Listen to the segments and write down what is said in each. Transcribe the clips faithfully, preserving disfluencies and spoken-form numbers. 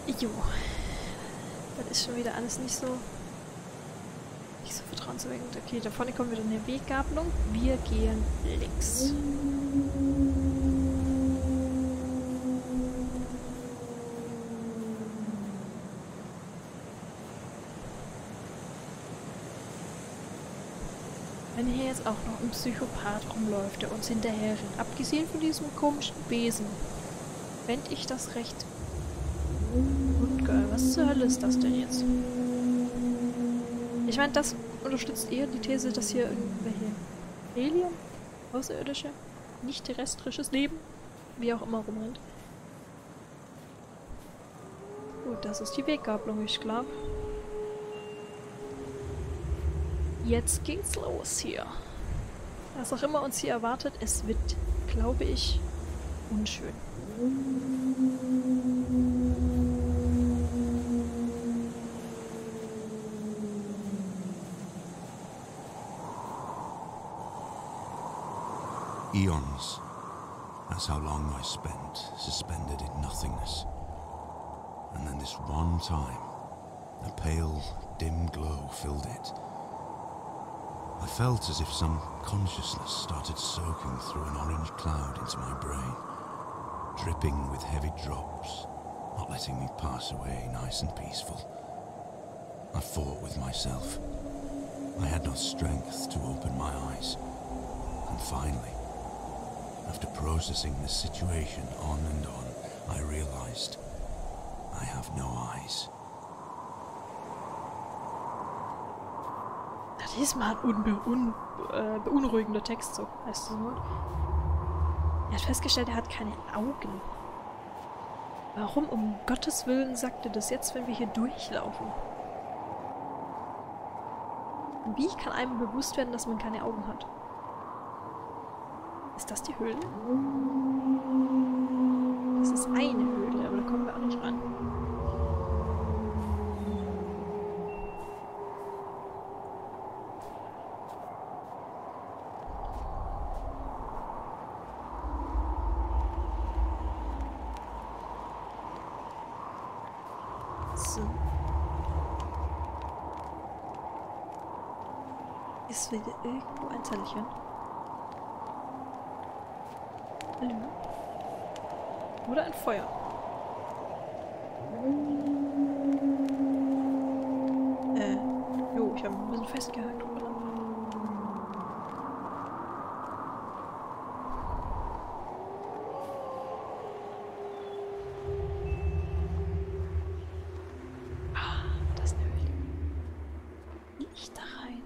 Jo. Das ist schon wieder alles nicht so... nicht so vertrauenserweckend. Okay, da vorne kommt wieder eine Weggabelung. Wir gehen links. Wenn hier jetzt auch noch ein Psychopath rumläuft, der uns hinterher rennt, abgesehen von diesem komischen Besen, fände ich das recht ungeil. Was zur Hölle ist das denn jetzt? Ich meine, das unterstützt eher die These, dass hier irgendwelche Alien, außerirdische, nicht terrestrisches Leben, wie auch immer, rumrennt. Gut, das ist die Weggabelung, ich glaube. Jetzt geht's los hier. Was auch immer uns hier erwartet, es wird, glaube ich, unschön. Eons. That's how long I spent suspended in nothingness. And then this one time, a pale, dim glow filled it. I felt as if some consciousness started soaking through an orange cloud into my brain, dripping with heavy drops, not letting me pass away nice and peaceful. I fought with myself. I had not strength to open my eyes. And finally, after processing the situation on and on, I realized I have no eyes. Diesmal ein unbe un äh, beunruhigender Text, so heißt das Wort. Er hat festgestellt, er hat keine Augen. Warum um Gottes Willen sagt er das jetzt, wenn wir hier durchlaufen? Wie kann einem bewusst werden, dass man keine Augen hat? Ist das die Höhle? Das ist eine Höhle, aber da kommen wir auch nicht ran. So. Ist wieder irgendwo ein Zettelchen. Hallo? Oder ein Feuer. Äh, jo, ich habe ein bisschen festgehakt. Oder? Ah, das ist eine Höhle. Wie ich da rein?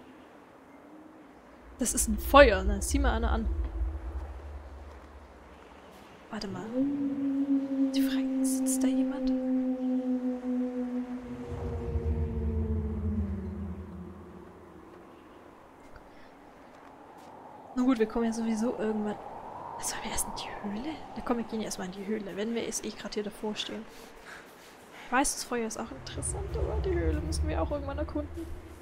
Das ist ein Feuer, ne? Sieh mal einer an. Warte mal. Die Frage, sitzt da jemand? Na gut, wir kommen ja sowieso irgendwann. Sollen wir erst in die Höhle? Na komm, wir gehen erstmal in die Höhle, wenn wir jetzt eh gerade hier davor stehen. Ich weiß, das Feuer ist auch interessant, aber die Höhle müssen wir auch irgendwann erkunden.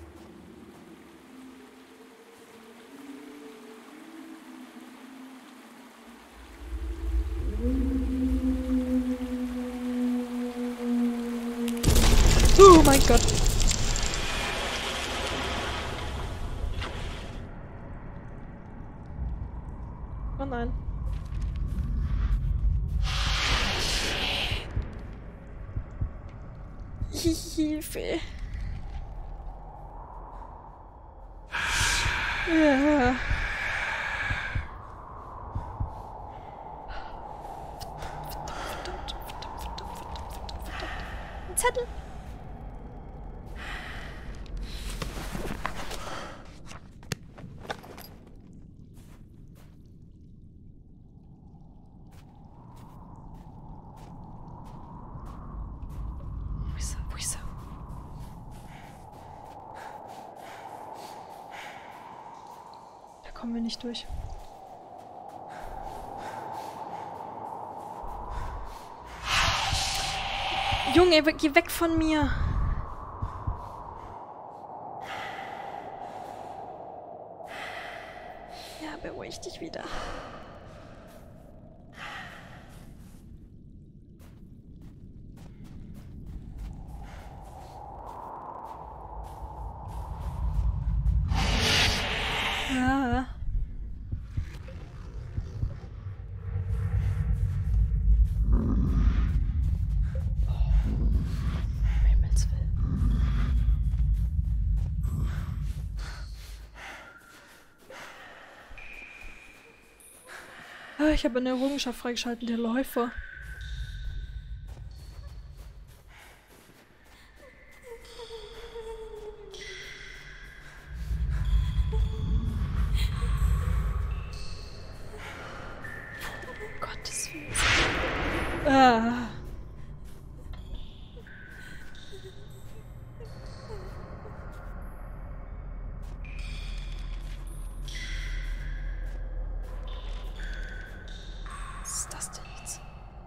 Oh mein Gott. Oh nein. Hilfe. Ja. Verdammt, verdammt, verdammt, verdammt, verdammt, verdammt. Ein Zettel. Kommen wir nicht durch. Junge, geh weg von mir. Ja, beruhig dich wieder. Ah, ich habe eine Errungenschaft freigeschaltet, der Läufer. Gottes Willen. Ah. Was ist das denn jetzt?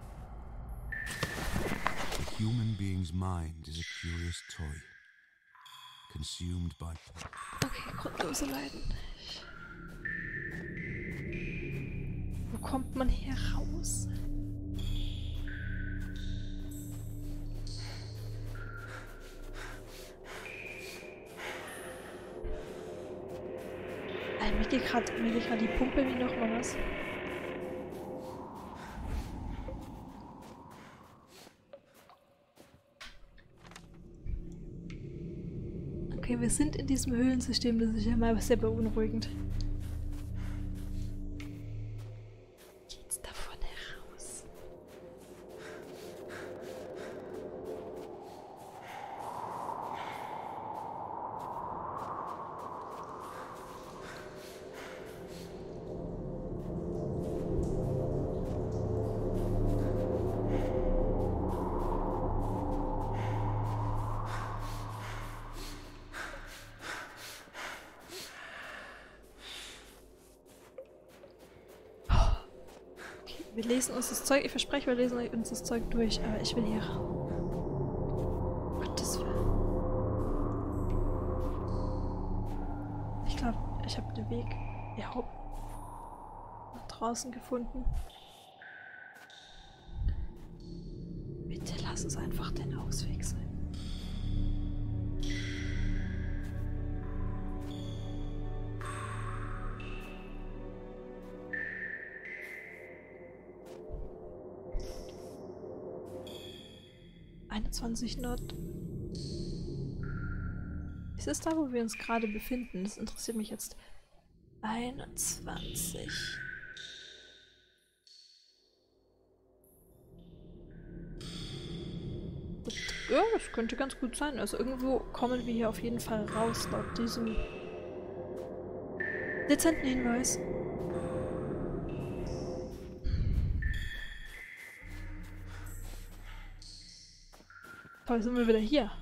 The human being's mind is a curious toy, consumed by... Okay, grundlose Leiden. Wo kommt man hier raus? Alter, mir geht gerade mir geht gerade die Pumpe wie noch mal was. Okay, wir sind in diesem Höhlensystem, das ist ja mal sehr beunruhigend. Geht's davon heraus? Wir lesen uns das Zeug, ich verspreche, wir lesen uns das Zeug durch, aber ich will hier raus. Gottes Willen. Ich glaube, ich habe den Weg überhaupt nach draußen gefunden. Bitte lass es einfach den Ausweg sein. einundzwanzig Nord. Ist es da, wo wir uns gerade befinden? Das interessiert mich jetzt. einundzwanzig. Das, ja, das könnte ganz gut sein. Also irgendwo kommen wir hier auf jeden Fall raus, laut diesem dezenten Hinweis. Toll, sind wir wieder hier.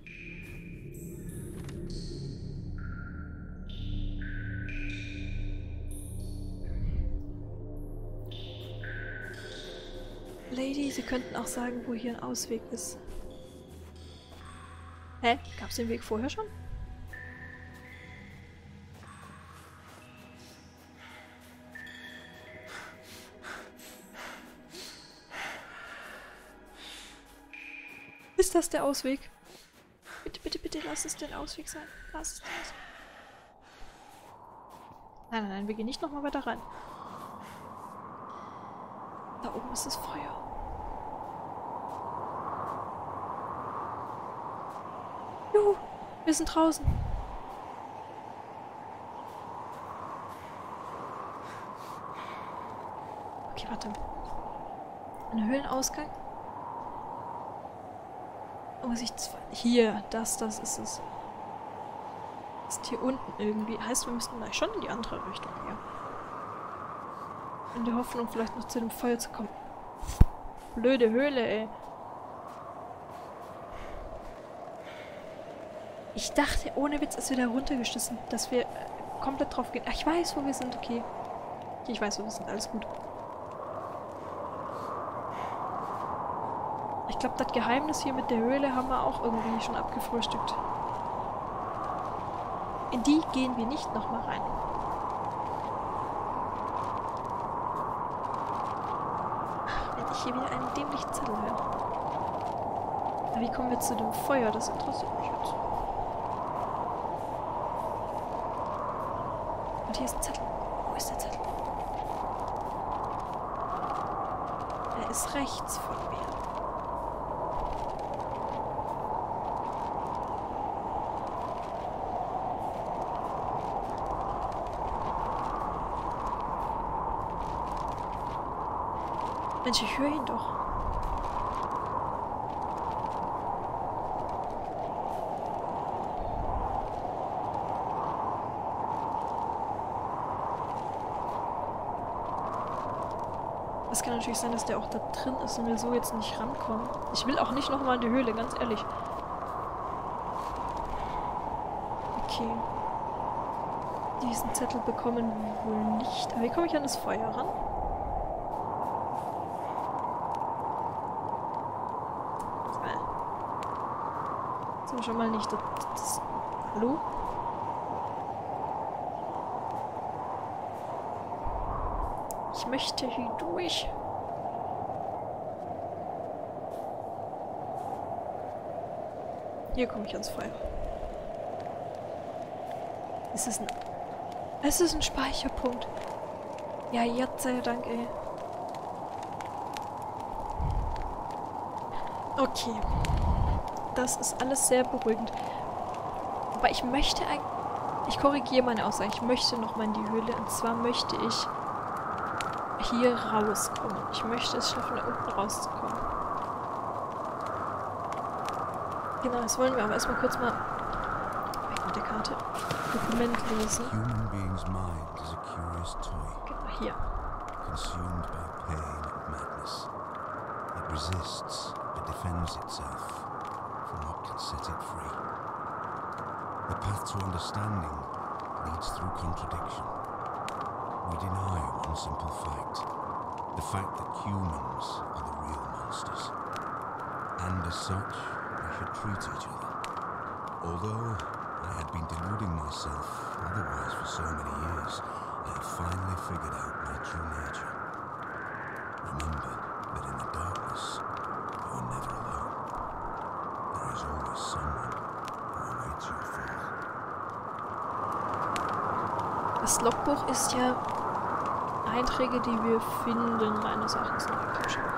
Lady, Sie könnten auch sagen, wo hier ein Ausweg ist. Hä? Gab's den Weg vorher schon? Ist das der Ausweg? Bitte, bitte, bitte, lass es den Ausweg sein. Lass es den Ausweg. Nein, nein, nein, wir gehen nicht nochmal weiter rein. Da oben ist das Feuer. Juhu, wir sind draußen. Okay, warte. Ein Höhlenausgang. Muss ich hier, das, das ist es. Ist hier unten irgendwie. Heißt, wir müssten gleich schon in die andere Richtung hier. In der Hoffnung, vielleicht noch zu dem Feuer zu kommen. Blöde Höhle, ey. Ich dachte, ohne Witz, als wir da runtergeschissen, dass wir äh, komplett drauf gehen. Ach, ich weiß, wo wir sind, okay. Okay, ich weiß, wo wir sind, alles gut. Ich glaube, das Geheimnis hier mit der Höhle haben wir auch irgendwie schon abgefrühstückt. In die gehen wir nicht nochmal rein. Ach, wenn ich hier wieder einen dämlichen Zettel höre. Aber wie kommen wir zu dem Feuer? Das interessiert mich jetzt. Und hier ist ein Zettel. Wo ist der Zettel? Er ist rechts von mir. Mensch, ich höre ihn doch. Es kann natürlich sein, dass der auch da drin ist und wir so jetzt nicht rankommen. Ich will auch nicht nochmal in die Höhle, ganz ehrlich. Okay. Diesen Zettel bekommen wir wohl nicht. Aber wie komme ich an das Feuer ran? Jetzt sind wir schon mal nicht. Das, das, hallo? Ich möchte hier durch. Hier komme ich ans Feuer. Es ist ein... Es ist ein Speicherpunkt. Ja, Gott sei Dank, ey. Okay. Das ist alles sehr beruhigend. Aber ich möchte eigentlich... Ich korrigiere meine Aussage. Ich möchte nochmal in die Höhle. Und zwar möchte ich hier rauskommen. Ich möchte es schaffen, da unten rauszukommen. Genau, das wollen wir aber erstmal kurz mal weg mit der Karte. Dokument lesen. Human being's mind is a curious toy. Genau, hier. Consumed by pain and madness. It resists, but defends itself from what can set it free. The path to understanding leads through contradiction. We deny one simple fact. The fact that humans are the real monsters. And as such, we should treat each other. Although I had been deluding myself otherwise for so many years, I have finally figured out my true nature. Remember that in the darkness, you are never alone. There is always someone who awaits your fall. Das Logbuch ist ja Einträge, die wir finden, meines Erachtens nach.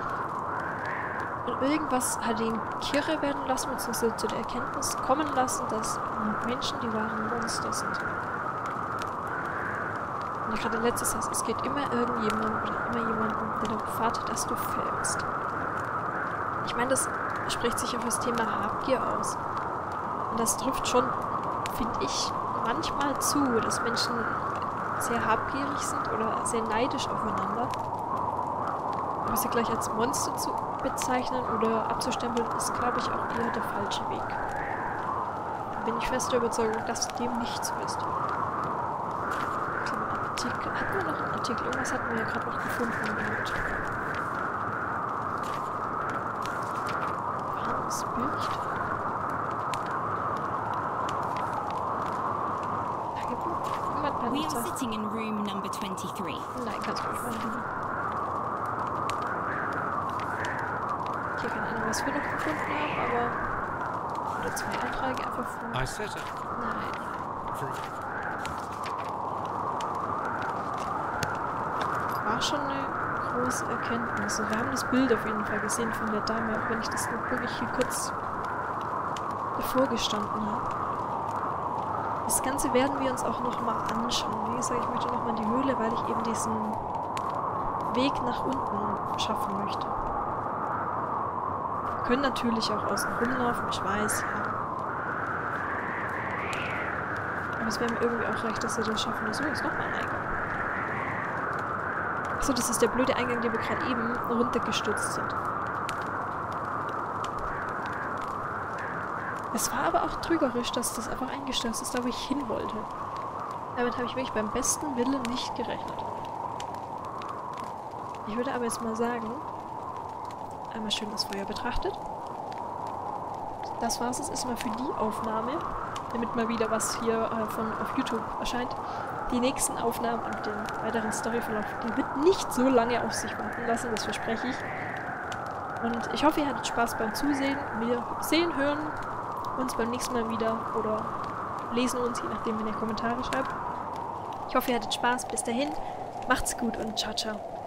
Und irgendwas hat ihn kirre werden lassen, beziehungsweise zu der Erkenntnis kommen lassen, dass Menschen die wahren Monster sind. Und ja, gerade letztes Satz, es geht immer irgendjemand oder immer jemanden, der darauf wartet, dass du fällst. Ich meine, das spricht sich auf das Thema Habgier aus. Und das trifft schon, finde ich, manchmal zu, dass Menschen sehr habgierig sind oder sehr neidisch aufeinander. Aber sie gleich als Monster zu bezeichnen oder abzustempeln, ist, glaube ich, auch eher der falsche Weg. Da bin ich fest der Überzeugung, dass dem nicht so ist. Artikel. Hatten wir noch einen Artikel? Irgendwas hatten wir ja gerade noch gefunden. Und warmes Bild. We are sitting in room number twenty-three. Nein, kannst du nicht machen. Hier keine Ahnung, was wir noch gefunden haben, aber... Oder zwei Einträge einfach von... I set up. Nein. War schon eine große Erkenntnis. Wir haben das Bild auf jeden Fall gesehen von der Dame, auch wenn ich das nur wirklich hier kurz davor gestanden habe. Das Ganze werden wir uns auch nochmal anschauen. Wie gesagt, ich möchte nochmal in die Höhle, weil ich eben diesen Weg nach unten schaffen möchte. Wir können natürlich auch außen rumlaufen, ich weiß, ja. Aber es wäre mir irgendwie auch recht, dass wir das schaffen. So, ist nochmal ein Eingang. Achso, das ist der blöde Eingang, den wir gerade eben runtergestürzt sind. Es war aber auch trügerisch, dass das einfach eingestürzt ist, da wo ich hin wollte. Damit habe ich wirklich beim besten Willen nicht gerechnet. Ich würde aber jetzt mal sagen, einmal schön das Feuer betrachtet. Das war es jetzt erstmal für die Aufnahme, damit mal wieder was hier äh, von auf YouTube erscheint. Die nächsten Aufnahmen und den weiteren Storyverlauf, die wird nicht so lange auf sich warten lassen, das verspreche ich. Und ich hoffe, ihr hattet Spaß beim Zusehen. Wir sehen, hören uns beim nächsten Mal wieder oder lesen uns, je nachdem, wenn ihr Kommentare schreibt. Ich hoffe, ihr hattet Spaß. Bis dahin, macht's gut und ciao, ciao.